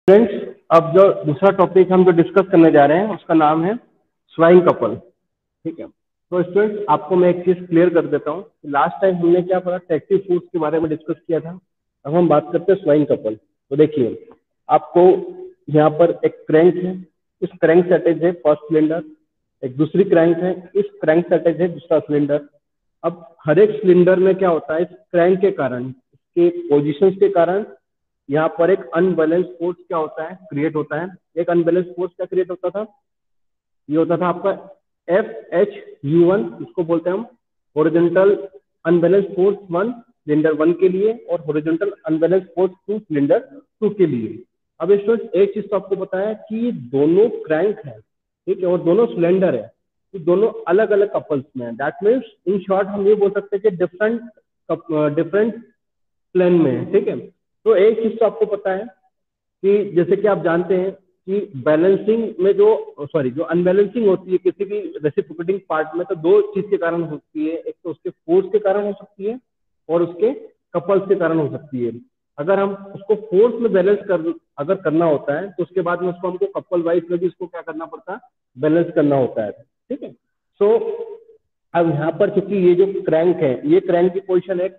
Friends, अब जो दूसरा टॉपिक हम जो डिस्कस करने जा रहे हैं उसका नाम है स्वाइन कपल। ठीक है, तो स्टूडेंट्स आपको मैं एक चीज क्लियर कर देता हूँ। लास्ट टाइम हमने क्या पढ़ा, ट्रैक्टिव फोर्स के बारे में डिस्कस किया था। अब हम बात करते हैं स्वाइन कपल। तो देखिए, आपको यहाँ पर एक क्रैंक है, इस क्रैंक से अटैच है फर्स्ट सिलेंडर, एक दूसरी क्रैंक है, इस क्रैंक से अटैच है दूसरा सिलेंडर। अब हर एक सिलेंडर में क्या होता है, इस क्रैंक के कारण, इसके पोजिशन के कारण यहाँ पर एक अनबैलेंस फोर्स क्या होता है, क्रिएट होता है। एक अनबैलेंस फोर्स क्या क्रिएट होता था, ये होता था आपका FHU1, इसको बोलते हैं हम horizontal unbalance force one cylinder one के लिए और horizontal unbalance force two cylinder two के लिए। अब स्टूडेंट्स एक चीज तो आपको पता है कि दोनों क्रैंक है, ठीक है, और दोनों सिलेंडर है, तो दोनों अलग अलग कपल्स में है। दैट मीन्स इन शॉर्ट हम ये बोल सकते हैं कि डिफरेंट प्लेन में है। ठीक है, तो एक चीज तो आपको पता है कि जैसे कि आप जानते हैं कि बैलेंसिंग में जो अनबैलेंसिंग होती है किसी भी रेसिप्रोकेटिंग पार्ट में, तो दो चीज के कारण होती है। एक तो उसके फोर्स के कारण हो सकती है और उसके कपल्स के कारण हो सकती है। अगर हम उसको फोर्स में बैलेंस अगर करना होता है तो उसके बाद में उसको हमको कपल वाइज में भी इसको क्या करना पड़ता है, बैलेंस करना होता है। ठीक है, सो अब यहाँ पर चूंकि ये जो क्रैंक है, ये क्रैंक की पोजिशन है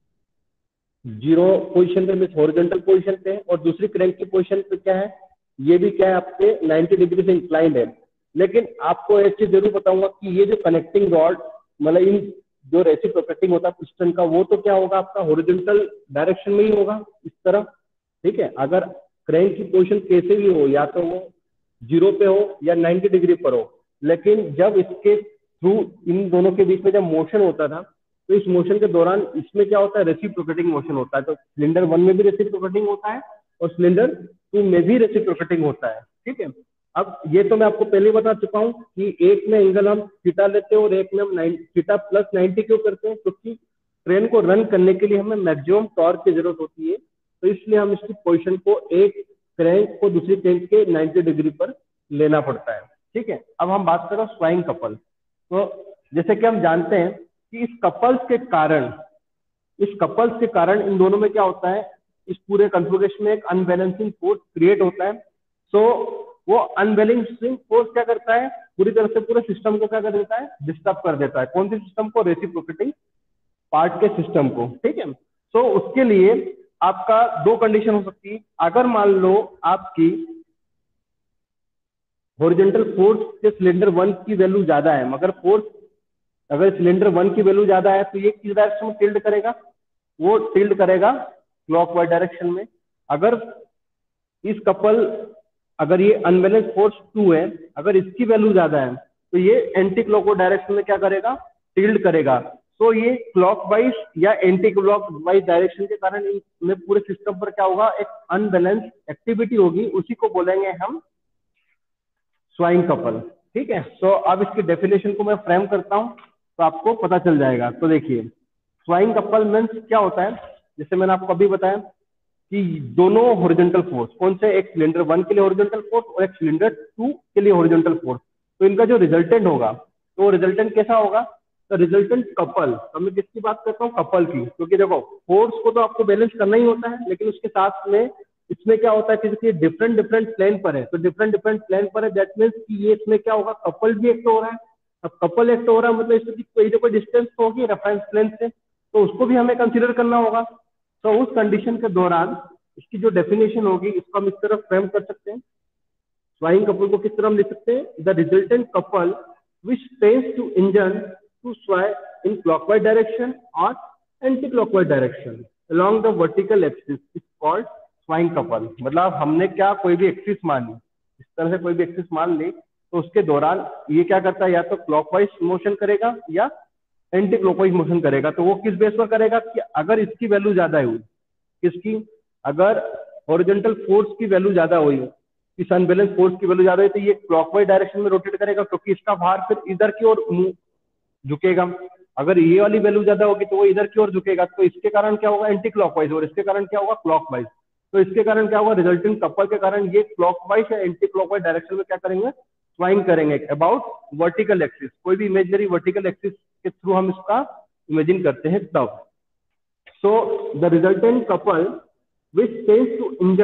जीरो पोजीशन पे, मीन हॉरिजॉन्टल पोजीशन पे, और दूसरी क्रैंक की पोजीशन पे क्या है, ये भी क्या है आपके 90 डिग्री से इंक्लाइंड है। लेकिन आपको एक चीज जरूर बताऊंगा कि ये जो कनेक्टिंग रॉड, मतलब इन जो रेसिप्रोकेटिंग होता है पिस्टन का, वो तो क्या होगा आपका हॉरिजॉन्टल डायरेक्शन में ही होगा, इस तरह। ठीक है, अगर क्रैंक की पोजीशन कैसे भी हो, या तो वो जीरो पे हो या 90 डिग्री पर हो, लेकिन जब इसके थ्रू इन दोनों के बीच में जब मोशन होता था, तो इस मोशन के दौरान इसमें क्या होता है, रेसिप्रोकेटिंग मोशन होता है। तो सिलेंडर वन में भी रेसिप्रोकेटिंग होता है और सिलेंडर टू में भी रेसिप्रोकेटिंग होता है। ठीक है, अब ये तो मैं आपको पहले बता चुका हूँ कि एक में एंगल हम थीटा लेते हैं और एक में हम थीटा प्लस 90 क्यों करते हैं, क्योंकि ट्रेन को रन करने के लिए हमें मैक्सिमम टॉर्क की जरूरत होती है। तो इसलिए हम इसकी पोजिशन को एक क्रैंक को दूसरी क्रैंक के 90 डिग्री पर लेना पड़ता है। ठीक है, अब हम बात करें स्वाइंग कपल। तो जैसे कि हम जानते हैं कि इस कपल्स के कारण इन दोनों में क्या होता है, इस पूरे कन्फिगरेशन में एक अनबैलेंसिंग फोर्स क्रिएट होता है। सो वो अनबैलेंसिंग फोर्स क्या करता है, पूरी तरह से पूरे सिस्टम को क्या कर देता है, डिस्टर्ब कर देता है। कौन सी सिस्टम को, रेसिप्रोकेटिंग पार्ट के सिस्टम को। ठीक है, सो उसके लिए आपका दो कंडीशन हो सकती है। अगर मान लो आपकी हॉरिजॉन्टल फोर्स के सिलेंडर वन की वैल्यू ज्यादा है, मगर फोर्स अगर सिलेंडर वन की वैल्यू ज्यादा है, तो ये किस डायरेक्शन में टिल्ट करेगा, वो टिल्ट करेगा क्लॉकवाइज डायरेक्शन में। अगर इस कपल अगर ये अनबैलेंस फोर्स टू है, अगर इसकी वैल्यू ज्यादा है, तो ये एंटी क्लॉकवाइज डायरेक्शन में क्या करेगा, टिल्ट करेगा। तो ये क्लॉकवाइज या एंटी क्लॉकवाइज डायरेक्शन के कारण इनमें पूरे सिस्टम पर क्या होगा, एक अनबैलेंस एक्टिविटी होगी, उसी को बोलेंगे हम स्वाइंग कपल। ठीक है, सो अब इसकी डेफिनेशन को मैं फ्रेम करता हूं तो आपको पता चल जाएगा। तो देखिए, स्वाइंग कपल मीन्स क्या होता है, जैसे मैंने आपको अभी बताया कि दोनों हॉरिजॉन्टल फोर्स, कौन से, एक सिलेंडर वन के लिए हॉरिजॉन्टल फोर्स और एक सिलेंडर टू के लिए हॉरिजॉन्टल फोर्स, तो इनका जो रिजल्टेंट होगा, तो रिजल्टेंट कैसा होगा, तो रिजल्टेंट कपल, तो मैं किसकी बात करता हूँ, कपल की। क्योंकि देखो, फोर्स को तो आपको बैलेंस करना ही होता है, लेकिन उसके साथ में इसमें क्या होता है कि डिफरेंट डिफरेंट प्लेन पर है, तो डिफरेंट डिफरेंट प्लेन पर है, दैट मीन्स कि ये इसमें क्या होगा, कपल भी एक्ट हो रहा है। अब कपल एक्ट हो रहा है मतलब इसमें कोई ना कोई डिस्टेंस तो होगी रेफरेंस प्लेन से, तो उसको भी हमें कंसीडर करना होगा। तो उस कंडीशन के दौरान इसकी जो डेफिनेशन होगी, इसको हम इस तरह फ्रेम कर सकते हैं। स्वाइंग कपल को किस तरह हम लिख सकते हैं, the resultant couple which tends to engine to sway in clockwise direction और anti clockwise direction along the vertical axis is called swaying couple. मतलब हमने क्या, कोई भी एक्सिस मान ली, इस तरह से कोई भी एक्सिस मान ली, तो उसके दौरान ये क्या करता है, या तो क्लॉकवाइज मोशन करेगा या एंटी क्लॉकवाइज मोशन करेगा। तो वो किस बेस पर करेगा कि अगर इसकी वैल्यू ज्यादा हुई, किसकी, अगर हॉरिजॉन्टल फोर्स की वैल्यू ज्यादा हुई, इस अनबैलेंस फोर्स की वैल्यू ज्यादा हुई, तो ये क्लॉकवाइज डायरेक्शन में रोटेट करेगा, क्योंकि इसका भार फिर इधर की ओर झुकेगा। अगर ये वाली वैल्यू ज्यादा होगी तो वो इधर की ओर झुकेगा, तो इसके कारण क्या होगा, एंटी क्लॉकवाइज, और इसके कारण क्या होगा, क्लॉकवाइज। तो इसके कारण क्या होगा, रिजल्टिंग कपल के कारण ये क्लॉकवाइज या एंटी क्लॉकवाइज डायरेक्शन में क्या करेंगे, स्वाइंग करेंगे अबाउट वर्टिकल एक्सिस। कोई भी इमेजिनरी वर्टिकल एक्सिस के थ्रू हम इसका इमेजिन करते हैं तब। So the resultant couple which tends to engine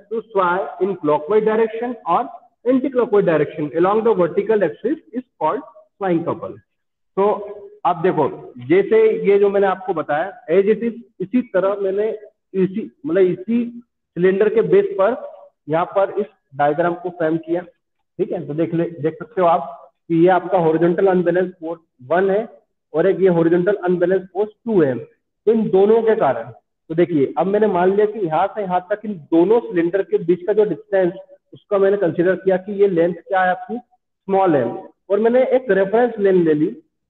to sway in clockwise direction or anti-clockwise direction along the vertical axis is called swaying couple. तो आप देखो जैसे ये जो मैंने आपको बताया एज इट इज, इसी तरह मैंने इसी सिलेंडर के बेस पर यहाँ पर इस डायग्राम को फ्रेम किया। ठीक है, तो देख सकते हो आप कि ये आपका हॉरिजॉन्टल अनबैलेंस फोर्स 1 है और एक ये हॉरिजॉन्टल अनबैलेंस फोर्स 2 है। तो इन दोनों के कारण, तो देखिए अब मैंने मान लिया कि यहाँ से यहाँ तक इन दोनों सिलेंडर के बीच का जो डिस्टेंस उसका मैंने कंसीडर किया कि ये लेंथ क्या है आपकी, स्मॉल है, और मैंने एक रेफरेंस लाइन ले ली,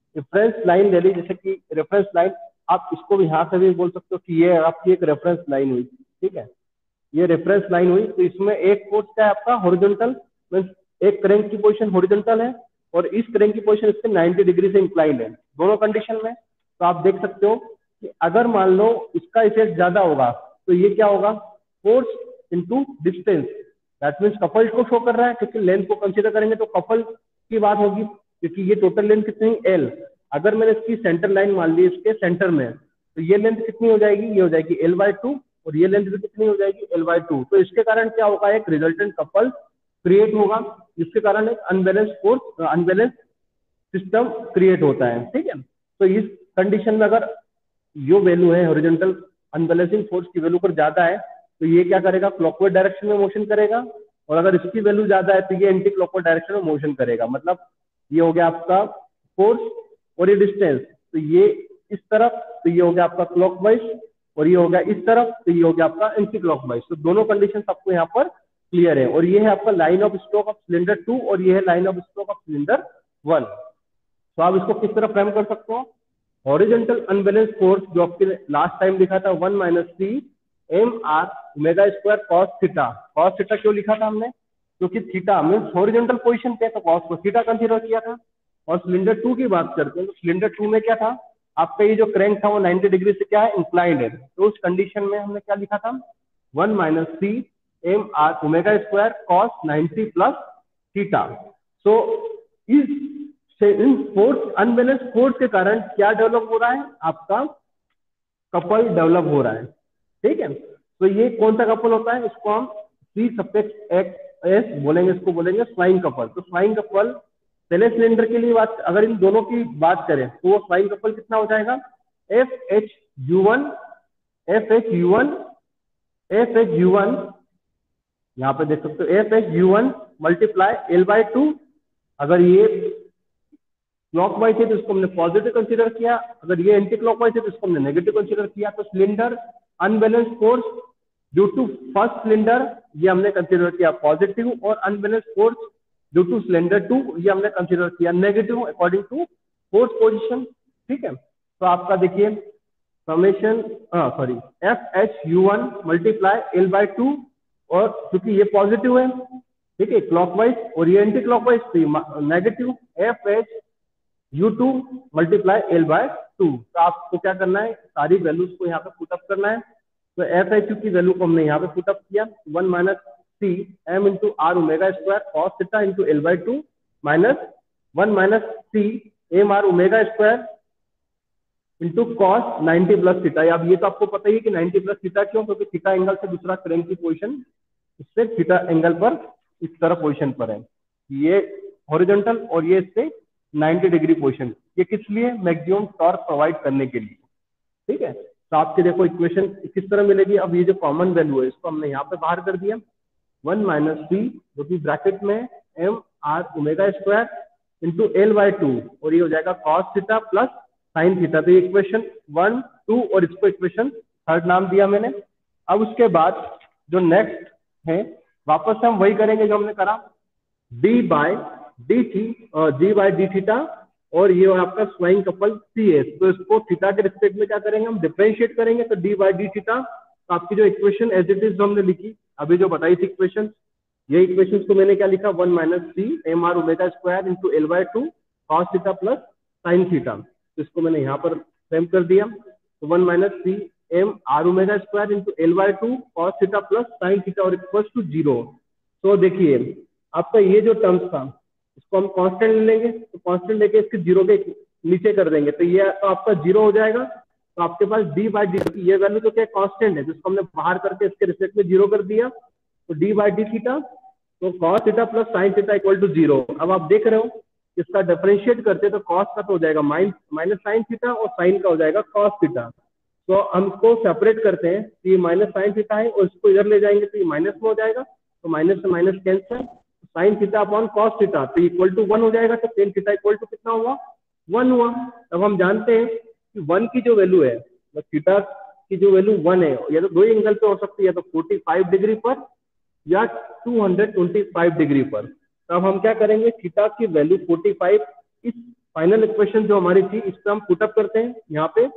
जैसे कि रेफरेंस लाइन आप इसको भी यहाँ से भी बोल सकते हो कि ये आपकी एक रेफरेंस लाइन हुई। ठीक है, ये रेफरेंस लाइन हुई, तो इसमें एक फोर्स क्या है आपका हॉरिजॉन्टल, मींस एक क्रैंक की पोजीशन हॉरिजॉन्टल है और इस क्रैंक की पोजीशन इससे 90 डिग्री से इंक्लाइंड है दोनों कंडीशन में। तो आप देख सकते हो कि अगर मान लो इसका इफेक्ट ज्यादा होगा तो ये क्या होगा, force into distance, that means coupled को शो कर रहा है, क्योंकि लेंथ को कंसीडर करेंगे तो कपल की बात होगी, क्योंकि ये टोटल लेंथ कितनी एल, अगर मैंने इसकी सेंटर लाइन मान ली इसके सेंटर में, तो ये लेंथ कितनी हो जाएगी, ये हो जाएगी L/2 और ये लेंथ भी कितनी हो जाएगी L/2। तो इसके कारण क्या होगा, एक रिजल्टेंट कपल क्रिएट होगा, जिसके कारण एक अनबैलेंस सिस्टम क्रिएट होता है। ठीक है, तो इस कंडीशन में अगर जो वैल्यू है हॉरिजॉन्टल अनबैलेंसिंग फोर्स की वैल्यू पर ज्यादा है तो ये क्या करेगा, क्लॉकवाइज डायरेक्शन में मोशन करेगा, और अगर इसकी वैल्यू ज्यादा है तो ये एंटी क्लॉकवाइज डायरेक्शन में मोशन करेगा। मतलब ये हो गया आपका फोर्स और ये डिस्टेंस, तो ये इस तरफ, तो ये हो गया आपका क्लॉकवाइज, और ये हो गया इस तरफ, तो ये हो गया आपका एंटी क्लॉकवाइज। तो दोनों कंडीशन आपको यहाँ पर क्लियर है, और ये है आपका line of stroke of cylinder 2 और ये है line of stroke of cylinder 1। तो आप इसको किस तरह फ्रेम कर सकते हो, हॉरिजॉन्टल अनबैलेंस फोर्स जो आपके लास्ट टाइम लिखा था 1 - c mr omega square cos theta. cos theta क्यों लिखा था हमने, क्योंकि थीटा मींस हॉरिजॉन्टल पोजीशन पे, तो cos को थीटा कंसीडर किया था। और सिलेंडर 2 की बात करते हैं तो सिलेंडर 2 में क्या था आपका, ये जो क्रैंक था वो 90 डिग्री से क्या है, इंक्लाइंड है। तो उस कंडीशन में हमने क्या लिखा था, 1 - c mr omega square cos 90 plus theta. So इन फोर्स अनबैलेंस फोर्स के कारण क्या डेवलप हो रहा है, आपका कपल डेवलप हो रहा है। ठीक है, तो ये कौन सा कपल होता है, इसको हम C सफिक्स एक्स बोलेंगे, इसको बोलेंगे स्वाइंग कपल। तो स्वाइंग कपल पहले सिलेंडर के लिए बात, अगर इन दोनों की बात करें तो वो स्वाइंग कपल कितना हो जाएगा, FHU1 यहाँ पे देख सकते हो FHU1 मल्टीप्लाई L/2। अगर ये क्लॉकवाइज है तो इसको हमने पॉजिटिव कंसीडर किया, अगर ये एंटी क्लॉकवाइज है तो इसको हमने नेगेटिव कंसीडर किया। तो cylinder unbalance force due to first cylinder ये हमने कंसीडर किया पॉजिटिव, और unbalance force due to cylinder 2 ये हमने कंसीडर किया negative according to force position. ठीक है, तो आपका देखिए समेशन FHU1 मल्टीप्लाई L/2, और क्योंकि ये पॉजिटिव है, ठीक है क्लॉकवाइज, और ये anti clockwise negative, FHU2 multiply L/2। तो आपको क्या करना है, सारी वैल्यूज को यहाँ पे पुटअप करना है। तो FHU की वैल्यू को हमने यहाँ पे पुटअप किया, 1 - c m × r omega square cos theta × L/2 minus 1 - c m r omega square into cos 90 plus theta. अब ये तो आपको पता ही है कि 90 प्लस थीटा क्यों, क्योंकि थीटा एंगल से दूसरा क्रैंक की पोजीशन इससे थीटा एंगल पर इस तरह पोजीशन पर है, ये हॉरिजॉन्टल और ये इससे 90 डिग्री पोजीशन। ये किस लिए, मैक्सिमम टॉर्क प्रोवाइड करने के लिए। ठीक है, तो आपके देखो इक्वेशन किस तरह मिलेगी। अब ये जो कॉमन वैल्यू है इसको हमने यहाँ पे बाहर कर दिया, 1 - c जो कि ब्रैकेट में mr omega square into L/2, और ये हो जाएगा cos theta plus sin theta. तो ये इक्वेशन 1, 2 और इसको इक्वेशन 3 नाम दिया मैंने। अब उसके बाद जो नेक्स्ट है वापस से हम वही करेंगे जो हमने करा, d/d थीटा, और ये आपका स्वाइंग कपल CS। तो इसको थीटा के रिस्पेक्ट में क्या करेंगे, हम डिफरेंशिएट करेंगे। तो d/d थीटा, तो आपकी जो इक्वेशन एज इट इज जो हमने लिखी अभी जो बताई थी इक्वेशन, ये इक्वेशन को मैंने क्या लिखा, 1 - c mr omega square into L/2 cos theta plus sin theta. तो इसको मैंने यहाँ पर फ्रेम कर दिया। तो 1 - c mr omega square into L/2 cos theta plus sin theta और इक्वल्स टू 0। तो देखिए आपका ये जो टर्म्स था इसको हम कांस्टेंट ले लेंगे, तो कांस्टेंट लेके इसके 0 के नीचे कर देंगे, तो ये तो आपका 0 हो जाएगा। तो आपके पास d/d, ये वैल्यू तो क्या कांस्टेंट है, जिसको हमने बाहर करके इसके रिस्पेक्ट में 0 कर दिया। तो डी बाई डी थीटा, तो cos theta plus sine theta equal to 0। अब आप देख रहे हो इसका डिफरेंशिएट करते तो कॉस का तो हो जाएगा माइनस साइन थीटा और साइन का हो जाएगा कॉस थीटा। तो हमको सेपरेट करते हैं, ये माइनस साइन थीटा है और इसको इधर ले जाएंगे तो ये माइनस में हो जाएगा, तो माइनस से minus cancel, sine theta upon cos theta तो इक्वल टू 1 हो जाएगा, तो टेन थीटा इक्वल टू कितना हुआ 1 हुआ। अब हम जानते हैं कि 1 की जो वैल्यू है, तो थीटा की जो वैल्यू 1 है, या तो दो एंगल पे हो सकती है, या तो 45 डिग्री पर या 225 डिग्री पर। तो अब हम क्या करेंगे, थीटा की वैल्यू 45 इस फाइनल इक्वेशन जो हमारी थी इस पर हम पुटअप करते हैं यहाँ पे।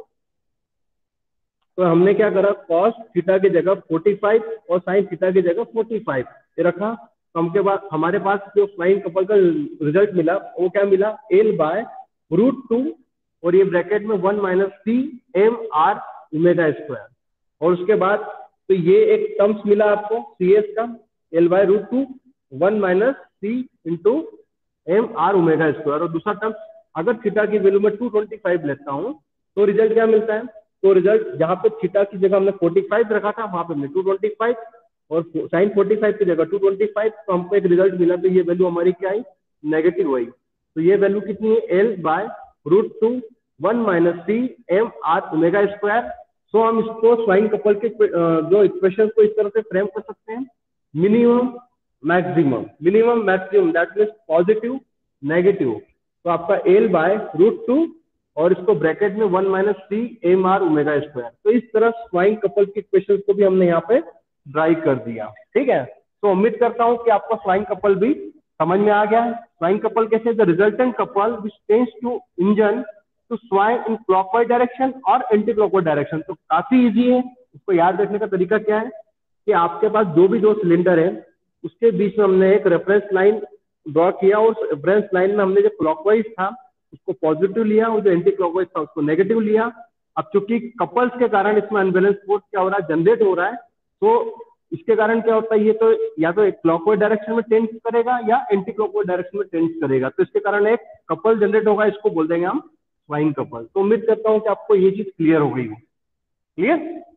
तो हमने क्या करा, कॉस थीटा की जगह 45 और साइन थीटा की जगह 45 ये रखा। तो हमके बाद हमारे पास जो फ्लाइंग कपल का रिजल्ट मिला वो क्या मिला, एल बाय रूट 2 और ये ब्रैकेट में 1 minus C M R omega square. और उसके बाद तो ये एक टर्म्स मिला आपको सी एस का, L by root 2 1 minus C into M R omega square. और दूसरा टर्म अगर थीटा की वैल्यू में 225 लेता हूँ तो रिजल्ट क्या मिलता है, तो रिजल्ट जहां पे थीटा की जगह हमने 45 रखा था वहां पे हमने 225 और साइन 45 की जगह 225, तो हमको एक रिजल्ट मिला। तो ये वैल्यू हमारी क्या आई, नेगेटिव आई। तो ये वैल्यू कितनी है, L by root 2 1 minus C M R omega square. So हम इसको स्वाइन कपल के जो इक्वेशन को इस तरह से फ्रेम कर सकते हैं, minimum maximum, minimum maximum that means positive negative. तो आपका एल बाय रूट 2 और इसको ब्रैकेट में 1 minus C M R omega square. तो इस तरह स्वाइन कपल के इक्वेशन को भी हमने यहाँ पे ड्राई कर दिया। ठीक है, तो उम्मीद करता हूँ कि आपको स्वाइन कपल भी समझ में आ गया है। स्वाइन कपल कैसे, the resultant couple which tends to engine to swaying in clockwise direction और एंटी क्लॉकवाइज डायरेक्शन। तो काफी इजी है, उसको याद रखने का तरीका क्या है कि आपके पास जो भी दो सिलेंडर है उसके बीच में हमने एक रेफरेंस लाइन ड्रॉ किया और उस रेफरेंस लाइन में हमने जो क्लॉकवाइज था उसको पॉजिटिव लिया और जो एंटी क्लॉकवाइज था उसको नेगेटिव लिया। अब चूंकि कपल्स के कारण इसमें अनबैलेंस फोर्स क्या हो रहा है, जनरेट हो रहा है, तो इसके कारण क्या होता है, ये तो या तो क्लॉकवाइज डायरेक्शन में टेंस करेगा या एंटी क्लॉकवाइज डायरेक्शन में टेंस करेगा, तो इसके कारण एक कपल जनरेट होगा, इसको बोल देंगे हम स्वाइन कपल। तो उम्मीद करता हूँ कि आपको ये चीज क्लियर हो गई हो। क्लियर।